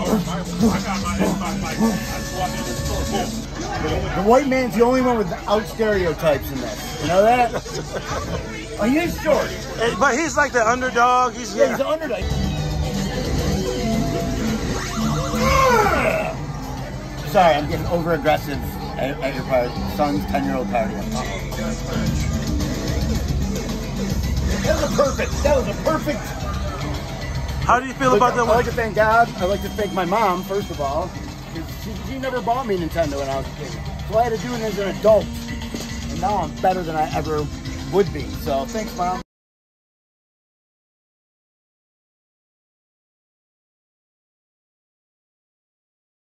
The white man's the only one without stereotypes in this. You know that? Oh, he is short. But he's like the underdog. He's the underdog. Sorry, I'm getting over aggressive at your son's 10-year-old party. That was a perfect. How do you feel about that one? I like to thank God. I like to thank my mom, first of all. She never bought me Nintendo when I was a kid. So I had to do it as an adult. And now I'm better than I ever would be. So thanks, Mom.